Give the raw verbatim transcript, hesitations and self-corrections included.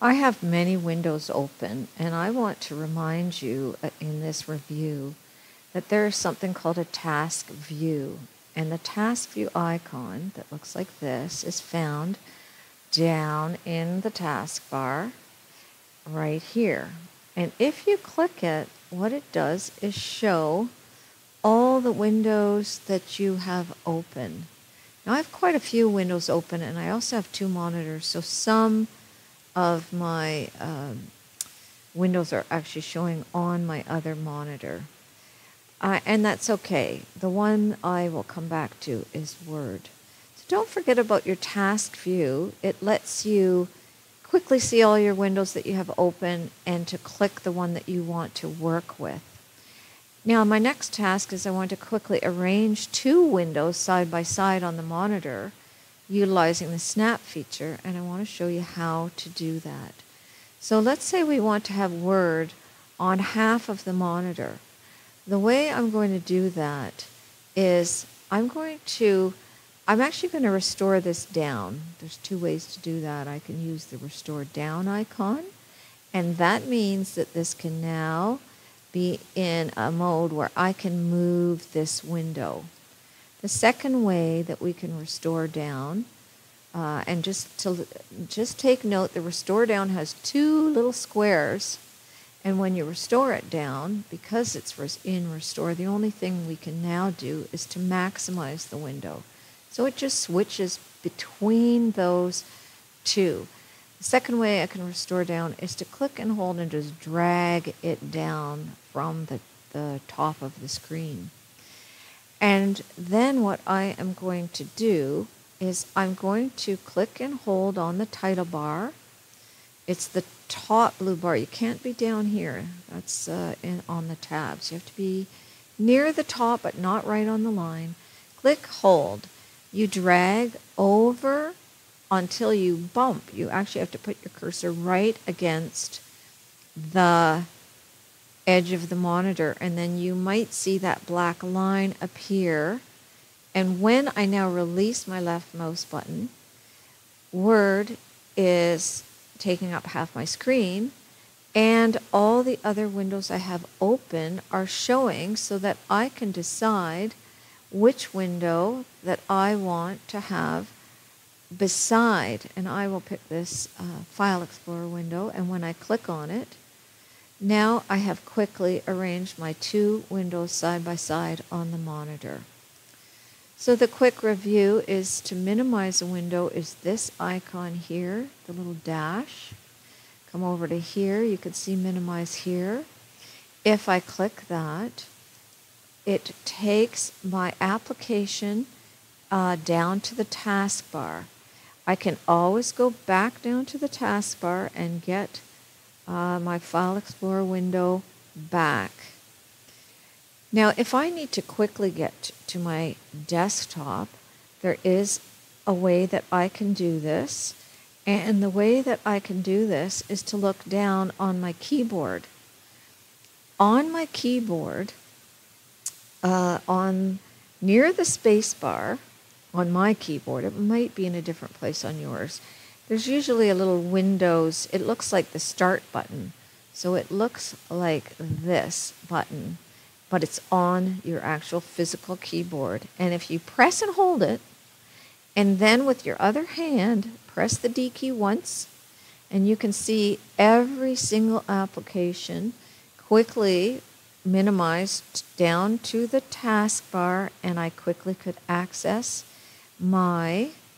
I have many windows open, and I want to remind you uh, in this review that there is something called a task view. And the task view icon that looks like this is found down in the taskbar right here. And if you click it, what it does is show all the windows that you have open. Now I have quite a few windows open, and I also have two monitors, so some of my um, windows are actually showing on my other monitor. Uh, and that's okay. The one I will come back to is Word. So don't forget about your task view. It lets you quickly see all your windows that you have open and to click the one that you want to work with. Now my next task is I want to quickly arrange two windows side by side on the monitor utilizing the snap feature, and I want to show you how to do that. So let's say we want to have Word on half of the monitor. The way I'm going to do that is I'm going to, I'm actually going to restore this down. There's two ways to do that. I can use the restore down icon, and that means that this can now be in a mode where I can move this window. The second way that we can restore down, uh, and just to just take note, the restore down has two little squares, and when you restore it down, because it's in restore, the only thing we can now do is to maximize the window. So it just switches between those two. The second way I can restore down is to click and hold and just drag it down from the, the top of the screen. And then what I am going to do is I'm going to click and hold on the title bar. It's the top blue bar. You can't be down here. That's uh, in, on the tabs. You have to be near the top but not right on the line. Click hold. You drag over until you bump. You actually have to put your cursor right against the edge of the monitor, and then you might see that black line appear. And when I now release my left mouse button, Word is taking up half my screen, and all the other windows I have open are showing so that I can decide which window that I want to have beside. And I will pick this uh, File Explorer window, and when I click on it, now I have quickly arranged my two windows side by side on the monitor. So the quick review is to minimize a window is this icon here, the little dash. Come over to here, you can see minimize here. If I click that, it takes my application uh, down to the taskbar. I can always go back down to the taskbar and get uh, my File Explorer window back. Now, if I need to quickly get to my desktop, there is a way that I can do this. And the way that I can do this is to look down on my keyboard. On my keyboard, uh, on near the space bar, on my keyboard, it might be in a different place on yours, there's usually a little Windows, it looks like the Start button. So it looks like this button, but it's on your actual physical keyboard. And if you press and hold it, and then with your other hand, press the D key once, and you can see every single application quickly minimized down to the taskbar, and I quickly could access my